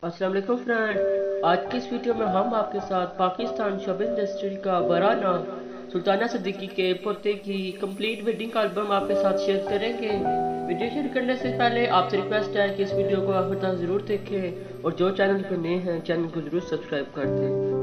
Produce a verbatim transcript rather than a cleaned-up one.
अस्सलाम वालेकुम फ्रेंड। आज की इस वीडियो में हम आपके साथ पाकिस्तान शोब इंडस्ट्री का बराना सुल्ताना सिद्दीकी के पोते की कंप्लीट वेडिंग एल्बम आपके साथ शेयर करेंगे। वीडियो शेयर करने से पहले आपसे रिक्वेस्ट है कि इस वीडियो को आखिर तक ज़रूर देखें और जो चैनल पर नए हैं चैनल को ज़रूर सब्सक्राइब कर दें।